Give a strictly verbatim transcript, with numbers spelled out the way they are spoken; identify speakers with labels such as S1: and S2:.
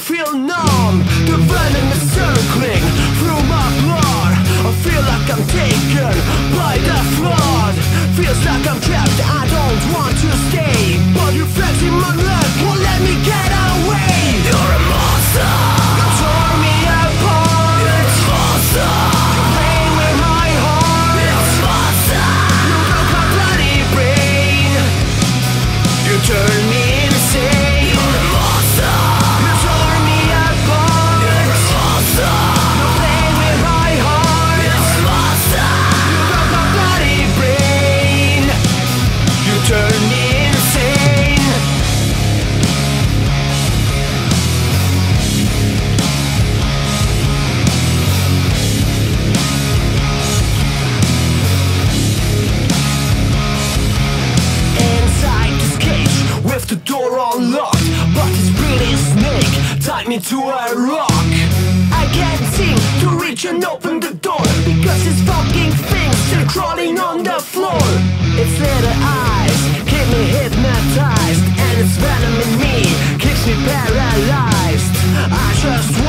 S1: feel numb. The venom is circling through my blood. I feel like I'm taken by the flood. Feels like I'm trapped, I don't want to stay, but your flex in my blood won't let me get away. You're a monster. You tore me apart. You're a monster. You play with my heart. You're a monster. You broke my bloody brain. You turn me insane. You're a monster. You tore me apart. You're a monster. You play with my heart. You're a monster. You broke my bloody brain. You turn me insane. Inside this cage with the door unlocked, but this pretty snake tied me to a rock. I can't seem to reach and open the door because this fucking thing's still crawling on the floor. Its little eyes keep me hypnotized, and its venom in me keeps me paralyzed. I just